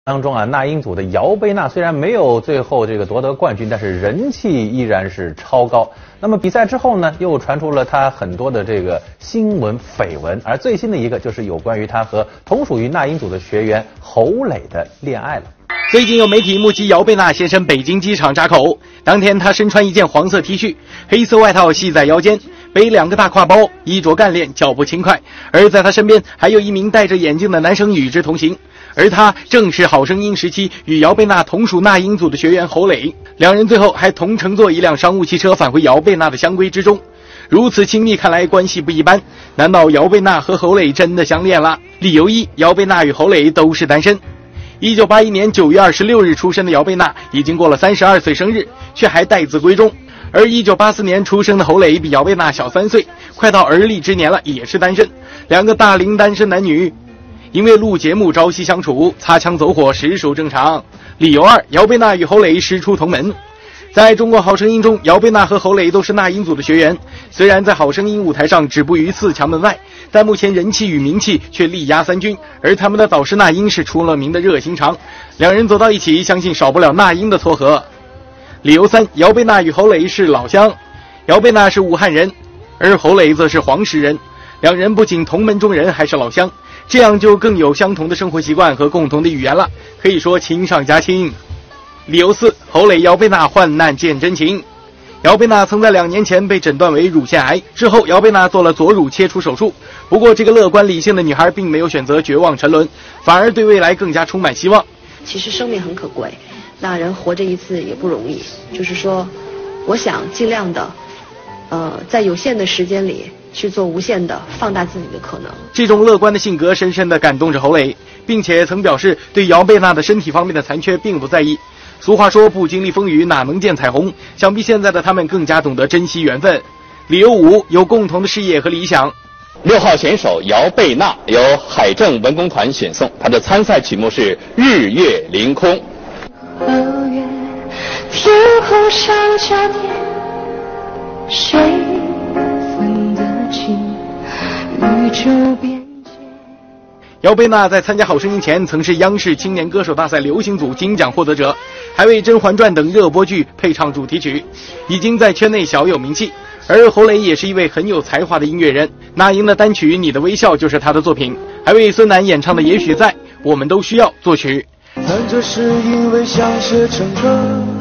当中啊，那英组的姚贝娜虽然没有最后这个夺得冠军，但是人气依然是超高。那么比赛之后呢，又传出了她很多的这个新闻绯闻，而最新的一个就是有关于她和同属于那英组的学员侯磊的恋爱了。 最近有媒体目击姚贝娜现身北京机场闸口，当天她身穿一件黄色 T 恤，黑色外套系在腰间，背2个大挎包，衣着干练，脚步轻快。而在她身边还有一名戴着眼镜的男生与之同行，而他正是好声音时期与姚贝娜同属那英组的学员侯磊。两人最后还同乘坐一辆商务汽车返回姚贝娜的香闺之中。如此亲密，看来关系不一般。难道姚贝娜和侯磊真的相恋了？理由一，姚贝娜与侯磊都是单身。1981年9月26日出生的姚贝娜已经过了32岁生日，却还待字闺中。而1984年出生的侯磊比姚贝娜小3岁，快到而立之年了，也是单身。两个大龄单身男女因为录节目朝夕相处，擦枪走火实属正常。理由二，姚贝娜与侯磊师出同门。在中国好声音中，姚贝娜和侯磊都是那英组的学员，虽然在好声音舞台上止步于4强门外，但目前人气与名气却力压3军，而他们的导师那英是出了名的热心肠，两人走到一起，相信少不了那英的撮合。理由三，姚贝娜与侯磊是老乡，姚贝娜是武汉人，而侯磊则是黄石人，两人不仅同门中人，还是老乡，这样就更有相同的生活习惯和共同的语言了，可以说亲上加亲。理由四，侯磊姚贝娜患难见真情。姚贝娜曾在2年前被诊断为乳腺癌，之后姚贝娜做了左乳切除手术。不过这个乐观理性的女孩并没有选择绝望沉沦，反而对未来更加充满希望。 其实生命很可贵，那人活着一次也不容易，就是说我想尽量的在有限的时间里去做无限的放大自己的可能。 这种乐观的性格深深地感动着侯磊，并且曾表示对姚贝娜的身体方面的残缺并不在意。俗话说不经历风雨哪能见彩虹，想必现在的他们更加懂得珍惜缘分。理由五，有共同的事业和理想。 6号选手姚贝娜由海政文工团选送，她的参赛曲目是《日月凌空》。 和月天空上加点，谁分得清宇宙边界。 姚贝娜在参加好声音前曾是央视青年歌手大赛流行组金奖获得者，还为《甄嬛传》等热播剧配唱主题曲，已经在圈内小有名气。而侯磊也是一位很有才华的音乐人，那英的单曲《你的微笑》就是他的作品，还为孙楠演唱的《也许在我们都需要》作曲。 但这是因为想写成歌，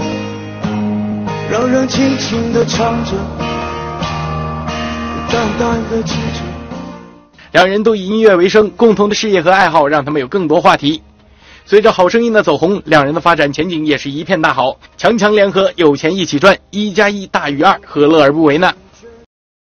让人轻轻地唱着，淡淡地记着。 两人都以音乐为生，共同的事业和爱好让他们有更多话题。随着好声音的走红，两人的发展前景也是一片大好，强强联合，有钱一起赚，1+1大于2，何乐而不为呢？